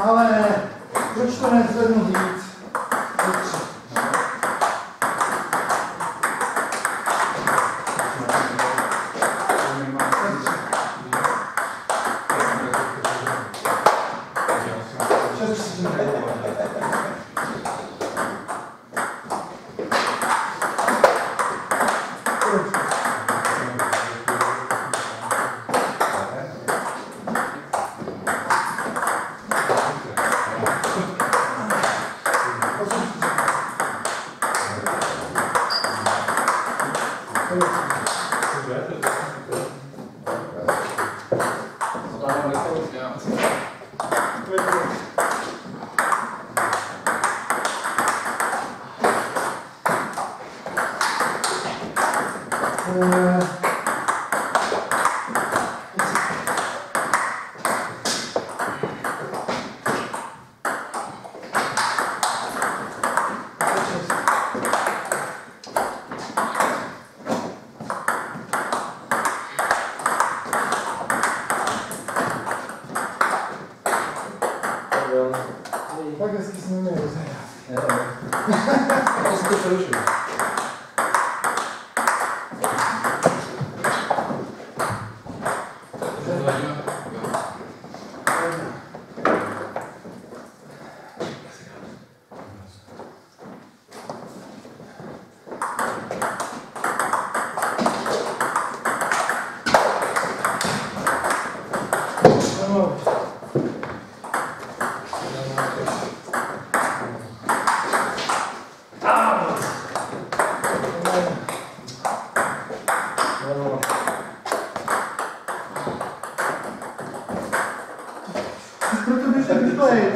Ale proč to nezvednu víc? Tak hezky jsme měli rozhrát. To se to přerušil. Proto bych tak rychleji.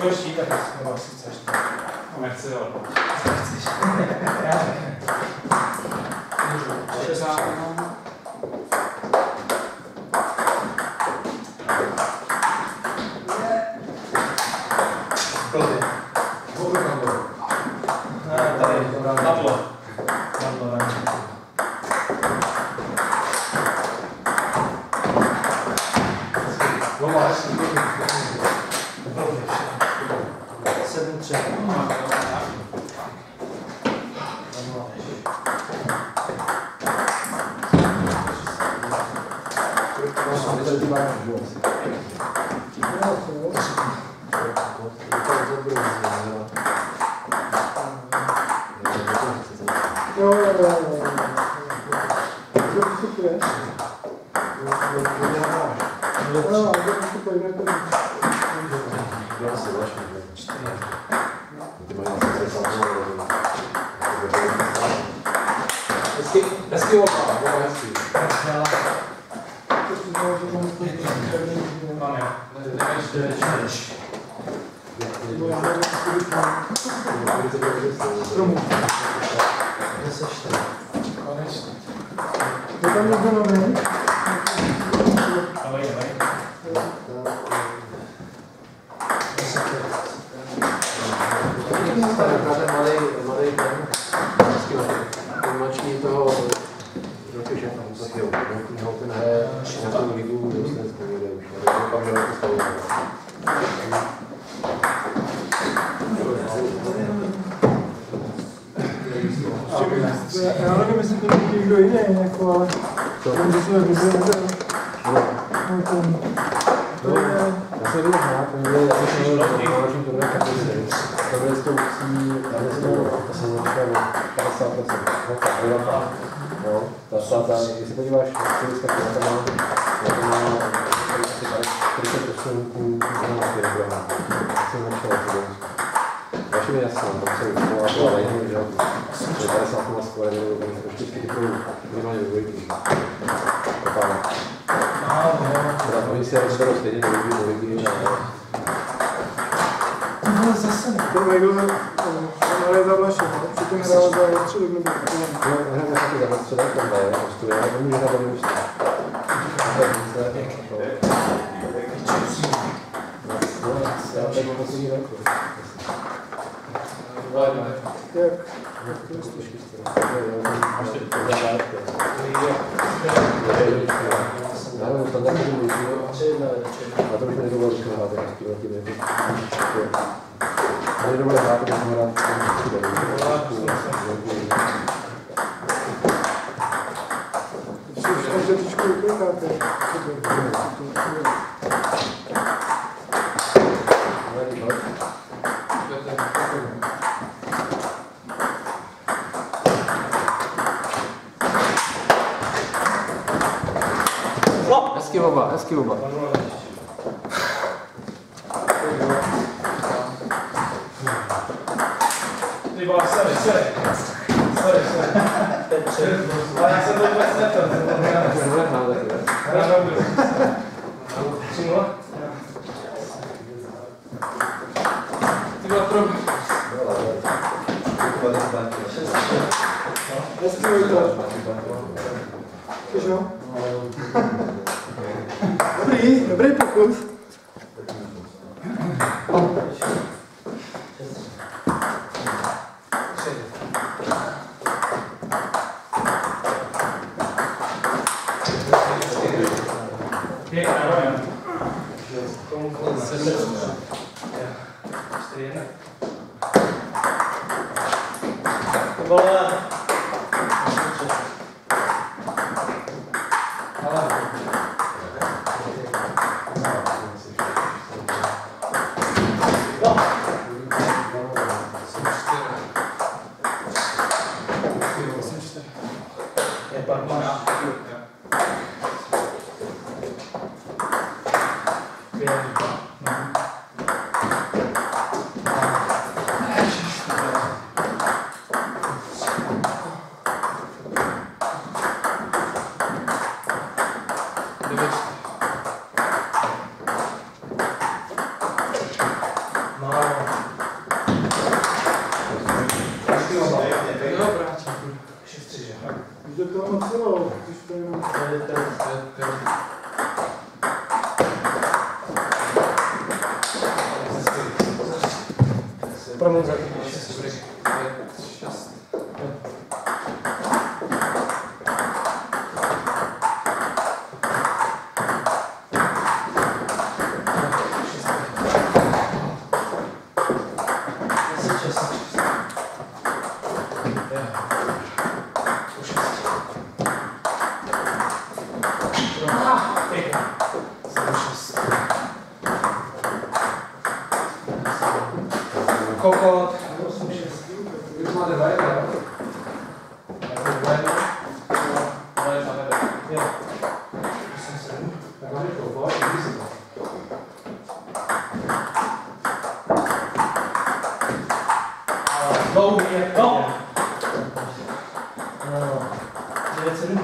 budeš chtít, tak nebo asi chceš. No nechci, ale. Nechceš. Já ne. Můžu. 60. Ne, tady. Nadlo. Nadlo, ne. No máš. 7-3. Hezký opa, hezký. Mám já. Konečně. Je tam někdo nový? Ale jdeme. Malý ten, hezký noční toho roky šéfa Musakého. Ten hraje na tu ligu do Stenskou jde už. Doufám, že to stalo. Já nevím, jestli to není někdo jiný, jako, ale tam, že jsme viděli, Já jsem viděl hrát, já jsem měl záležím tohle kategorii. Tohle s tou usí, to jsem našel 50%. No, ta, jestli podíváš, to má 48 kůl na kilogram. Jsem našel to. Vaše mi jasno, tam se uspěla to ale jiný, že to je 50 na skore, nebo trošku typů minimálně do dvojky. Opále. Oni si rozberou stejně do ligy, ale zase ten Megl hraje za Vlaše, přitom hrál za středek nebo no, hraje za taky za středek, tam daje, postuje, ale nemůže hrát do ústí. Já teď poslední roku. jak? To je složky strany. Já nevím, standardně to můžu, a to bych mi nedovolil, že hrát takový velký věc. A nedovolil hrát, protože jsem hrát Takže trošku uklikáte. Hezký oba. Ty vole, sorry. Ale já jsem to vůbec neto. Ty vole, trochu. Hezký ojto. Což dobrý pokus. Promiň za 6. Kokot. Už máte vajka, jo? Jo. Tak máme kokot, vidí se to. Dlouhý je to. 9-7.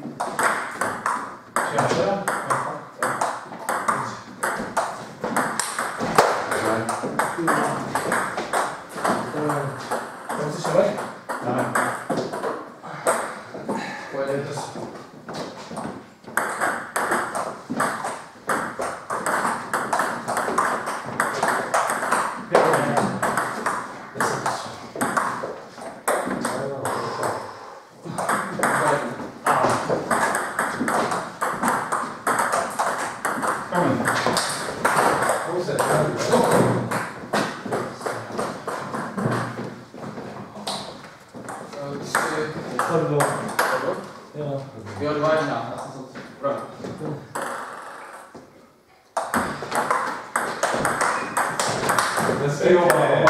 Jo, 2-1, já jsem to upravil. Hezky, jo.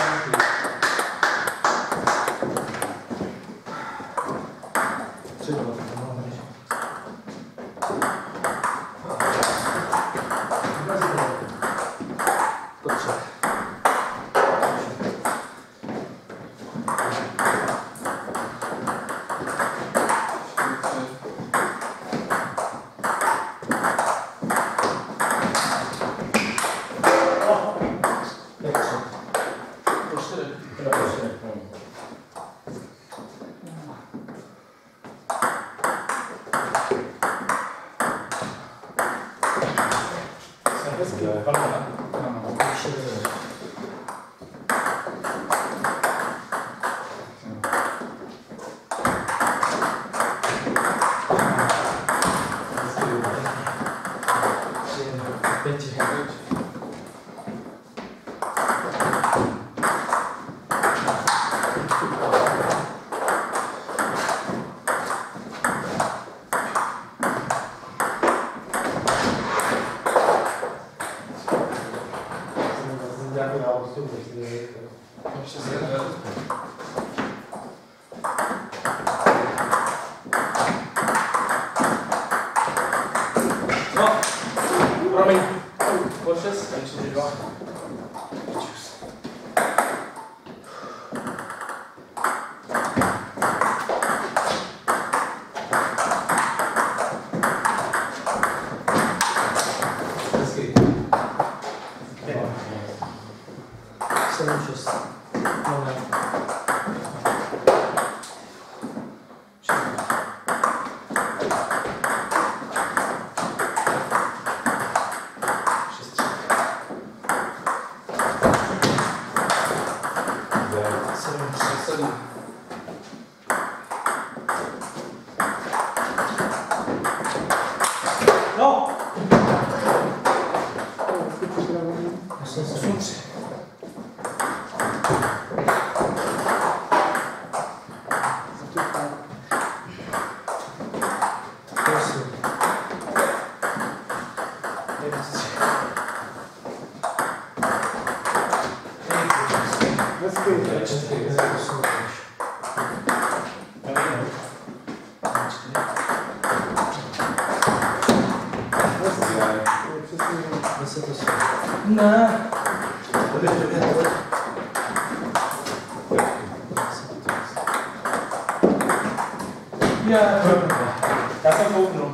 Já jsem kouknul.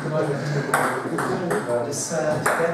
10, 5.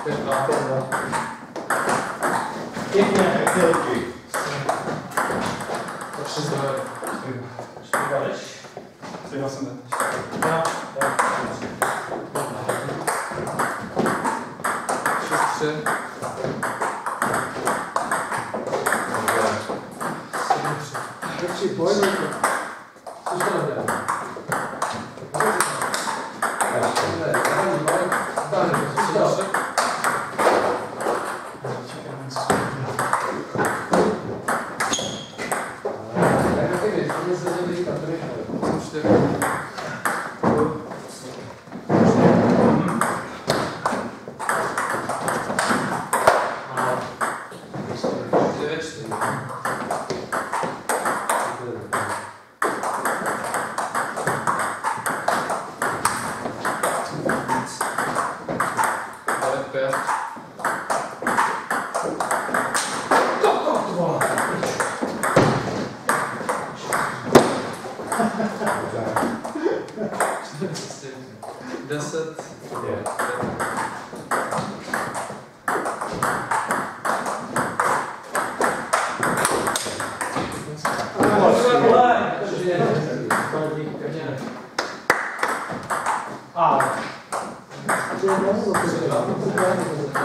5-2. Pěkně, pěkně. To 3 zdroje. 4 jdeš? 3 jsem ten. Já. 6-3. 7-3. Lepší boj, no. Co to nedělá? A. To je